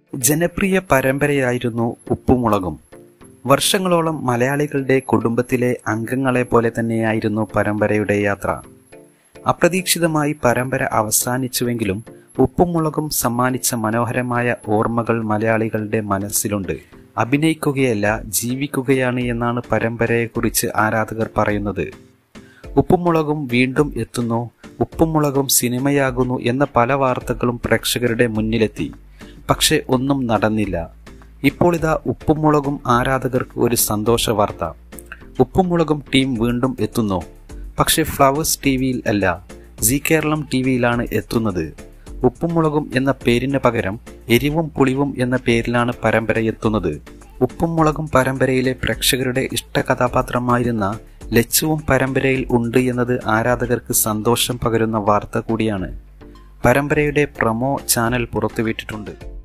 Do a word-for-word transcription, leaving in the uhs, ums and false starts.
ജനപ്രിയ പരമ്പരയായിരുന്നു ഉപ്പും മുളകും. വർഷങ്ങളോളം മലയാളികളുടെ കുടുംബത്തിലെ അംഗങ്ങളെ പോലെ തന്നെയായിരുന്നു പരമ്പരയുടെ യാത്ര. അപ്രതീക്ഷിതമായി പരമ്പര അവസാനിച്ചുവെങ്കിലും ഉപ്പും മുളകും സമ്മാനിച്ച മനോഹരമായ ഓർമ്മകൾ മലയാളികളുടെ മനസ്സിലുണ്ട്. അഭിനയിക്കുകയല്ല, ജീവിക്കുകയാണ് എന്നാണ് പരമ്പരയെക്കുറിച്ച് ആരാധകർ പറയുന്നത്. ഉപ്പും മുളകും വീണ്ടും എത്തുന്നു, ഉപ്പും മുളകും സിനിമയാകുന്നു എന്ന പല വാർത്തകളും പ്രേക്ഷകരുടെ മുന്നിലെത്തി. പക്ഷെ ഒന്നും നടന്നില്ല. ഇപ്പോൾ ഇതാ ഉപ്പും മുളകും ആരാധകർക്ക് ഒരു സന്തോഷ വാർത്ത. ഉപ്പും മുളകും ടീം വീണ്ടും എത്തുന്നു. പക്ഷെ ഫ്ലവേഴ്സ് ടി വിയിൽ അല്ല, സീ കേരളം ടി വിയിലാണ് എത്തുന്നത്. ഉപ്പും മുളകും എന്ന പേരിന് പകരം എരിവും പുളിയും എന്ന പേരിലാണ് പരമ്പര എത്തുന്നത്. ഉപ്പും മുളകും പരമ്പരയിലെ പ്രേക്ഷകരുടെ ഇഷ്ട കഥാപാത്രമായിരുന്ന ലച്ചുവും പരമ്പരയിൽ ഉണ്ട് എന്നത് ആരാധകർക്ക് സന്തോഷം പകരുന്ന വാർത്ത കൂടിയാണ്. പരമ്പരയുടെ പ്രൊമോ ചാനൽ പുറത്തുവിട്ടിട്ടുണ്ട്.